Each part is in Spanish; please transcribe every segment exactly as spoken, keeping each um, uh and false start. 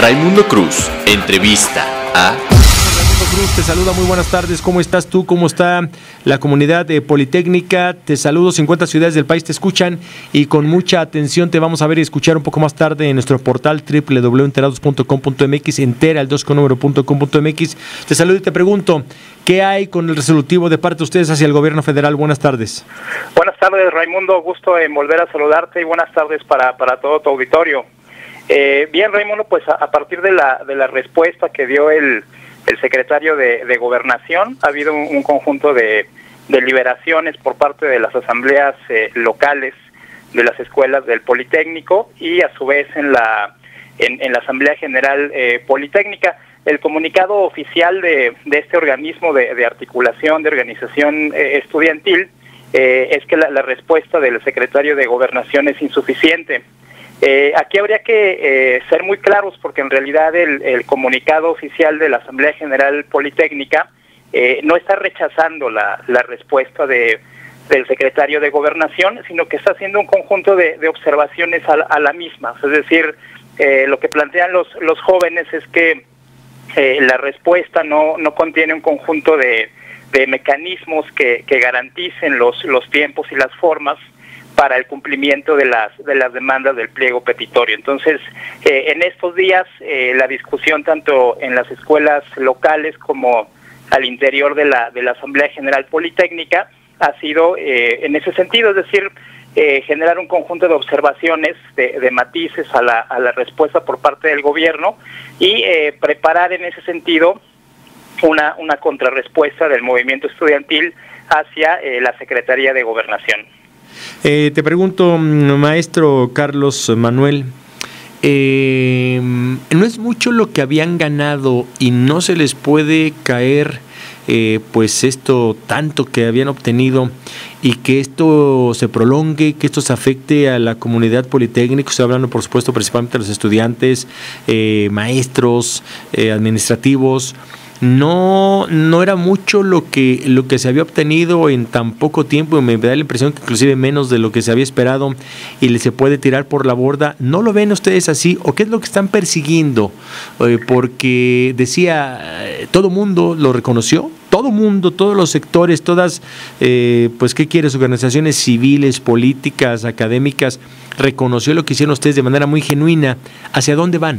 Raimundo Cruz, entrevista a... Raimundo Cruz te saluda, muy buenas tardes, ¿cómo estás tú? ¿Cómo está la comunidad eh, politécnica? Te saludo, cincuenta ciudades del país te escuchan y con mucha atención te vamos a ver y escuchar un poco más tarde en nuestro portal doble u doble u doble u punto enterados punto com punto m x, entera el dos con número punto com punto m x. Te saludo y te pregunto, ¿qué hay con el resolutivo de parte de ustedes hacia el gobierno federal? Buenas tardes. Buenas tardes, Raimundo, gusto en volver a saludarte y buenas tardes para, para todo tu auditorio. Eh, bien, Raimundo, pues a, a partir de la, de la respuesta que dio el, el secretario de, de Gobernación, ha habido un, un conjunto de deliberaciones por parte de las asambleas eh, locales de las escuelas del Politécnico y a su vez en la, en, en la Asamblea General eh, Politécnica. El comunicado oficial de, de este organismo de, de articulación, de organización eh, estudiantil, eh, es que la, la respuesta del secretario de Gobernación es insuficiente. Eh, aquí habría que eh, ser muy claros porque en realidad el, el comunicado oficial de la Asamblea General Politécnica eh, no está rechazando la, la respuesta de, del secretario de Gobernación, sino que está haciendo un conjunto de, de observaciones a, a la misma. Es decir, eh, lo que plantean los, los jóvenes es que eh, la respuesta no, no contiene un conjunto de, de mecanismos que, que garanticen los, los tiempos y las formas para el cumplimiento de las de las demandas del pliego petitorio. Entonces, eh, en estos días, eh, la discusión tanto en las escuelas locales como al interior de la de la Asamblea General Politécnica ha sido eh, en ese sentido, es decir, eh, generar un conjunto de observaciones, de, de matices a la, a la respuesta por parte del gobierno y eh, preparar en ese sentido una, una contrarrespuesta del movimiento estudiantil hacia eh, la Secretaría de Gobernación. Eh, te pregunto, maestro Carlos Manuel, eh, ¿no es mucho lo que habían ganado y no se les puede caer eh, pues esto tanto que habían obtenido y que esto se prolongue, que esto se afecte a la comunidad politécnica? Estoy hablando, por supuesto, principalmente de los estudiantes, eh, maestros, eh, administrativos. No, no era mucho lo que lo que se había obtenido en tan poco tiempo, y me da la impresión que inclusive menos de lo que se había esperado y le se puede tirar por la borda. ¿No lo ven ustedes así? ¿O qué es lo que están persiguiendo? Eh, porque decía, eh, todo mundo lo reconoció, todo mundo, todos los sectores, todas, eh, pues, ¿qué quieres? Organizaciones civiles, políticas, académicas, reconoció lo que hicieron ustedes de manera muy genuina. ¿Hacia dónde van?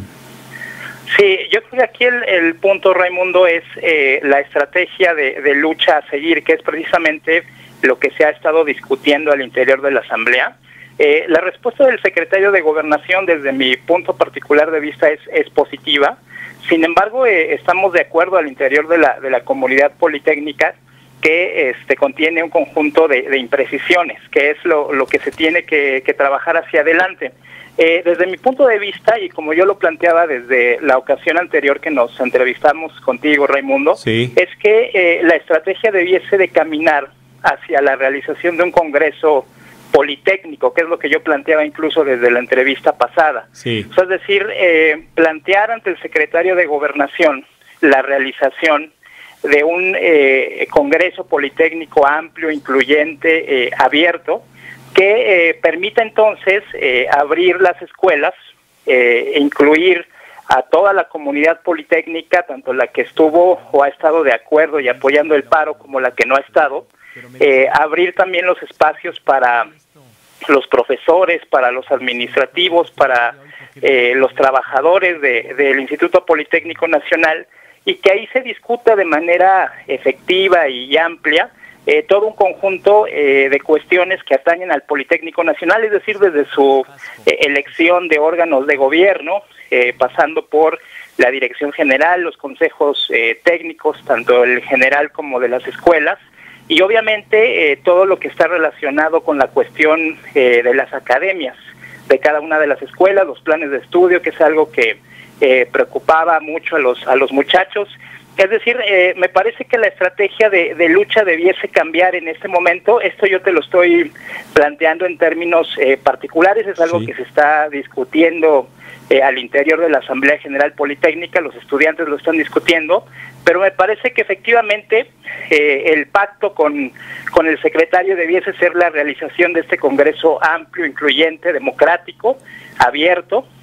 Sí, yo creo que aquí el, el punto, Raimundo, es eh, la estrategia de, de lucha a seguir, que es precisamente lo que se ha estado discutiendo al interior de la Asamblea. Eh, la respuesta del secretario de Gobernación, desde mi punto particular de vista, es, es positiva. Sin embargo, eh, estamos de acuerdo al interior de la, de la comunidad politécnica que este, contiene un conjunto de, de imprecisiones, que es lo, lo que se tiene que, que trabajar hacia adelante. Eh, desde mi punto de vista, y como yo lo planteaba desde la ocasión anterior que nos entrevistamos contigo, Raimundo, sí, es que eh, la estrategia debiese de caminar hacia la realización de un congreso politécnico, que es lo que yo planteaba incluso desde la entrevista pasada. Sí. O sea, es decir, eh, plantear ante el secretario de Gobernación la realización de un eh, congreso politécnico amplio, incluyente, eh, abierto, que eh, permita entonces eh, abrir las escuelas eh, e incluir a toda la comunidad politécnica, tanto la que estuvo o ha estado de acuerdo y apoyando el paro como la que no ha estado, eh, abrir también los espacios para los profesores, para los administrativos, para eh, los trabajadores de, del Instituto Politécnico Nacional, y que ahí se discuta de manera efectiva y amplia Eh, todo un conjunto eh, de cuestiones que atañen al Politécnico Nacional, es decir, desde su eh, elección de órganos de gobierno, eh, pasando por la dirección general, los consejos eh, técnicos, tanto el general como de las escuelas, y obviamente eh, todo lo que está relacionado con la cuestión eh, de las academias de cada una de las escuelas, los planes de estudio, que es algo que eh, preocupaba mucho a los, a los muchachos. Es decir, eh, me parece que la estrategia de, de lucha debiese cambiar en este momento. Esto yo te lo estoy planteando en términos eh, particulares, es algo sí. que se está discutiendo eh, al interior de la Asamblea General Politécnica, los estudiantes lo están discutiendo, pero me parece que efectivamente eh, el pacto con, con el secretario debiese ser la realización de este congreso amplio, incluyente, democrático, abierto,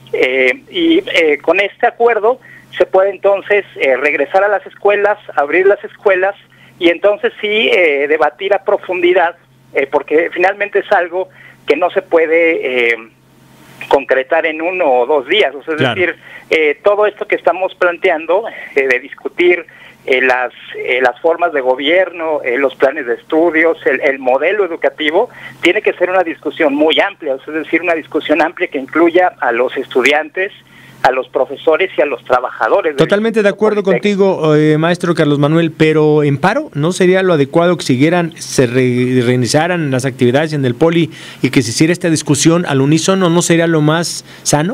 Eh, y eh, con este acuerdo se puede entonces eh, regresar a las escuelas, abrir las escuelas y entonces sí eh, debatir a profundidad, eh, porque finalmente es algo que no se puede eh, concretar en uno o dos días. O sea, es claro. decir, eh, todo esto que estamos planteando, eh, de discutir eh, las, eh, las formas de gobierno, eh, los planes de estudios, el, el modelo educativo, tiene que ser una discusión muy amplia, o sea, es decir, una discusión amplia que incluya a los estudiantes, a los profesores y a los trabajadores. Totalmente de acuerdo contigo, eh, maestro Carlos Manuel, pero en paro, ¿no sería lo adecuado que siguieran, se re, reiniciaran las actividades en el Poli y que se hiciera esta discusión al unísono? ¿No sería lo más sano?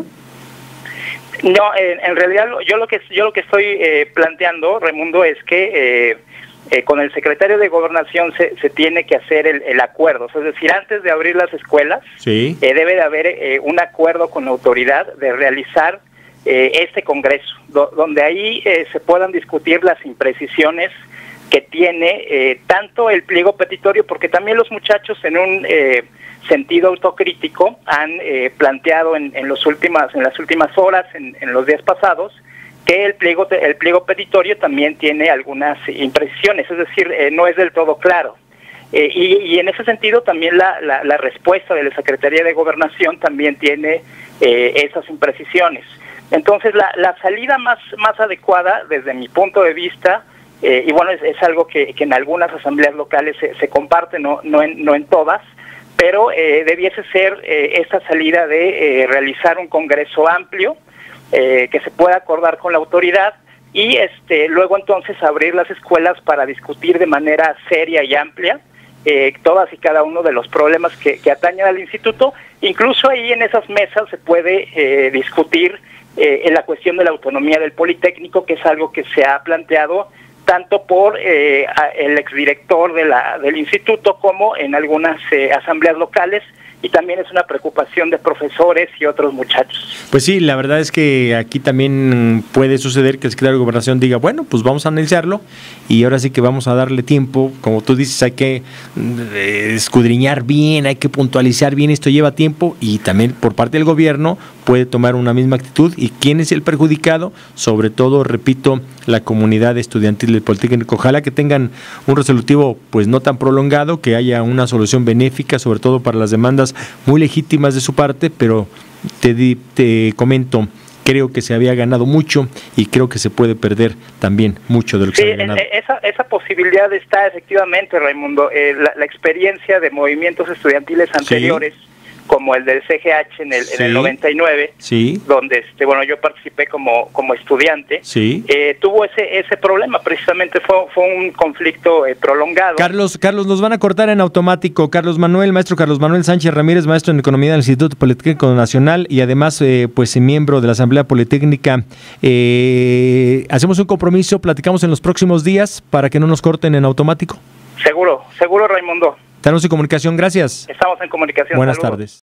No, en, en realidad yo lo que yo lo que estoy eh, planteando, Raimundo, es que eh, eh, con el secretario de Gobernación se, se tiene que hacer el, el acuerdo, o sea, es decir, antes de abrir las escuelas, sí. eh, debe de haber eh, un acuerdo con la autoridad de realizar Eh, este congreso, do, donde ahí eh, se puedan discutir las imprecisiones que tiene eh, tanto el pliego petitorio, porque también los muchachos en un eh, sentido autocrítico han eh, planteado en, en, los últimas, en las últimas horas, en, en los días pasados, que el pliego, el pliego petitorio también tiene algunas imprecisiones, es decir, eh, no es del todo claro. Eh, y, y en ese sentido también la, la, la respuesta de la Secretaría de Gobernación también tiene eh, esas imprecisiones. Entonces la, la salida más, más adecuada desde mi punto de vista, eh, y bueno, es, es algo que, que en algunas asambleas locales se, se comparte, no, no, en, no en todas, pero eh, debiese ser eh, esta salida de eh, realizar un congreso amplio, eh, que se pueda acordar con la autoridad y este luego entonces abrir las escuelas para discutir de manera seria y amplia eh, todas y cada uno de los problemas que, que atañen al instituto. Incluso ahí en esas mesas se puede eh, discutir Eh, en la cuestión de la autonomía del Politécnico, que es algo que se ha planteado tanto por eh, a, el exdirector de la, del instituto como en algunas eh, asambleas locales, y también es una preocupación de profesores y otros muchachos. Pues sí, la verdad es que aquí también puede suceder que el secretario de Gobernación diga, bueno, pues vamos a analizarlo y ahora sí que vamos a darle tiempo. Como tú dices, hay que eh, escudriñar bien, hay que puntualizar bien, esto lleva tiempo, y también por parte del gobierno puede tomar una misma actitud. ¿Y quién es el perjudicado? Sobre todo, repito, la comunidad estudiantil del Politécnico. Ojalá que tengan un resolutivo pues no tan prolongado, que haya una solución benéfica, sobre todo para las demandas muy legítimas de su parte, pero te, di, te comento, creo que se había ganado mucho y creo que se puede perder también mucho de lo que sí, se había ganado. Esa, esa posibilidad está efectivamente, Raimundo. Eh, la, la experiencia de movimientos estudiantiles anteriores, sí, como el del C G H en el, sí, en el noventa y nueve, sí, donde este bueno yo participé como como estudiante, sí, eh, tuvo ese ese problema, precisamente fue, fue un conflicto eh, prolongado. Carlos, Carlos, nos van a cortar en automático. Carlos Manuel, maestro Carlos Manuel Sánchez Ramírez, maestro en Economía del Instituto Politécnico Nacional y además eh, pues miembro de la Asamblea Politécnica. Eh, hacemos un compromiso, platicamos en los próximos días para que no nos corten en automático. Seguro, seguro, Raimundo. Estamos en comunicación, gracias. Estamos en comunicación. Buenas Saludos. tardes.